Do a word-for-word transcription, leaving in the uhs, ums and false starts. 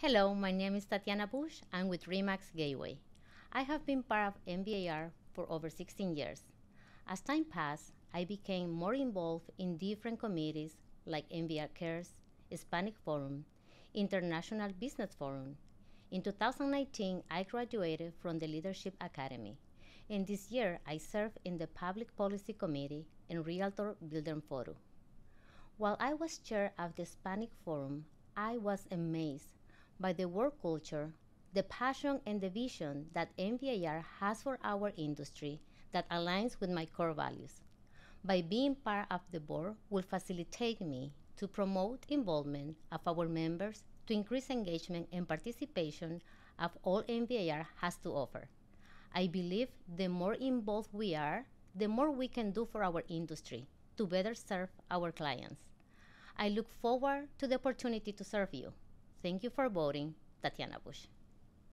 Hello, my name is Tatiana Busch. I'm with Remax Gateway. I have been part of N V A R for over sixteen years. As time passed, I became more involved in different committees like N V A R Cares, Hispanic Forum, International Business Forum. In two thousand nineteen, I graduated from the Leadership Academy. And this year, I served in the Public Policy Committee and Realtor Builder Forum. While I was chair of the Hispanic Forum, I was amazed by the work culture, the passion and the vision that N V A R has for our industry that aligns with my core values. By being part of the board will facilitate me to promote involvement of our members to increase engagement and participation of all N V A R has to offer. I believe the more involved we are, the more we can do for our industry to better serve our clients. I look forward to the opportunity to serve you. Thank you for voting, Tatiana Busch.